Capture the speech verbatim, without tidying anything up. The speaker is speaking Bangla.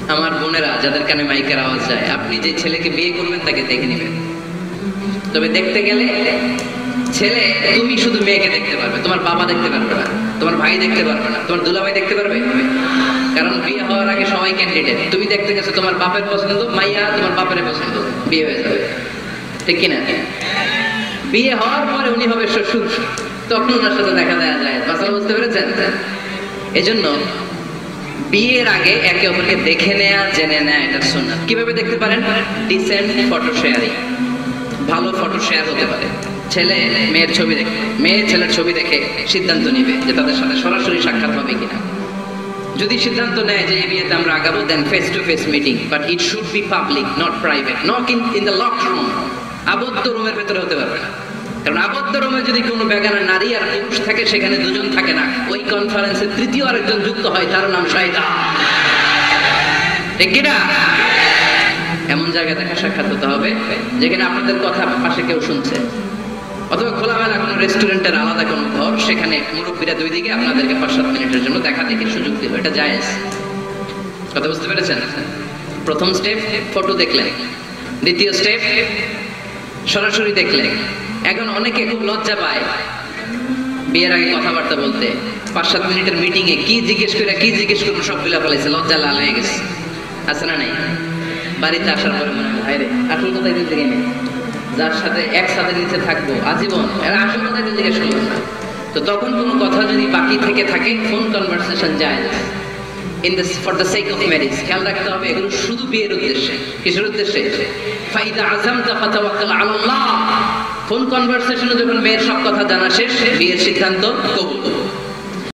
আমার বোনেরা যাদের কানে মাইকের আওয়াজ যায়, আপনি যে ছেলেকে বিয়ে করবেন তাকে দেখে নেবেন। তবে দেখতে গেলে ছেলে, তুমি শুধু মেয়েকে দেখতে পারবে, তোমার বাবা দেখতে পারবে না, তোমার ভাই দেখতে পারবে না, তোমার দুলাভাই দেখতে পারবে। কারণ বিয়ে হওয়ার আগে সবাই ক্যান্ডিডেট। তুমি দেখতে গেছো, তোমার বাপের পছন্দ, মাইয়া তোমার বাপের পছন্দ, বিয়ে হয়ে যাবে, ঠিক কিনা? বিয়ে হওয়ার পরে উনি হবে শ্বশুর, তখন ওনার সাথে দেখা দেওয়া যায়। বাচ্চারা বুঝতে পেরেছেন? এজন্য বিয়ের আগে একে অপরকে দেখে নেয়া, জেনে নেয়া, এটা সুন্নাত। কিভাবে দেখতে পারেন? ডিসেন্ট ফটো শেয়ারিং, ভালো ফটো শেয়ার হতে পারে। ছেলে মেয়ের ছবি দেখে, মেয়ে ছেলের ছবি দেখে সিদ্ধান্ত নিবে যে তাদের সাথে সরাসরি সাক্ষাৎ হবে কিনা। যদি সিদ্ধান্ত নেয় যে এই বিয়েতে আমরা আগাবো, then face to face meeting, but it should be public, not private. Not in in the locked room, আবদ্ধ রুমের ভেতরে হতে পারবে না। কারণ আবদ্ধ রুমে যদি কোনো বেগানা নারী আর পুরুষ থাকে, সেখানে দুজন থাকে না। ওই কনফারেন্সে তৃতীয় আরেকজন যুক্ত হয়, তার নাম শয়তান, ঠিক কিনা? এমন জায়গায় দেখা সাক্ষাৎ হতে হবে যেখানে আপনাদের কথা পাশে কেউ শুনছে, অথবা খোলামেলা কোনো রেস্টুরেন্টের আলাদা কোনো ঘর, সেখানে মুরব্বীরা দুই দিকে আপনাদেরকে পাঁচ সাত মিনিটের জন্য দেখা দেখে সুযোগ দিল, এটা জায়েজ। কথা বুঝতে পেরেছেন? প্রথম স্টেপ ফটো দেখলেন, দ্বিতীয় স্টেপ সরাসরি দেখলেন। এখন অনেকে খুব লজ্জা পায় বিয়ের আগে কথাবার্তা বলতে। পাঁচ সাত মিনিটের মিটিং এ কি জিজ্ঞেস করে কি জিজ্ঞেস করবো সব গুলা ফেলাইছে, লজ্জা লাল হয়ে গেছে। আছে না নাই? বাড়িতে আসার পরে মনে হয়, ভাই রে আসল কথা দিতে গেলে যার সাথে একসাথে নিচে থাকবো আজীবন, এরা আসল কথা জিজ্ঞেস করলো না। তো তখন কোনো কথা যদি বাকি থেকে থাকে, ফোন কনভারসেশন যায় in this for the sake of marriage. খেয়াল রাখতে হবে এগুলো শুধু বিয়ের উদ্দেশ্যে। কিসের উদ্দেশ্যে? ফাইদা আযামতা ফাতাওয়াক্কাল আলাল্লাহ। ফোন কনভারসেশনে যখন মেয়ের সব কথা জানা শেষ, বিয়ের সিদ্ধান্ত কবুল।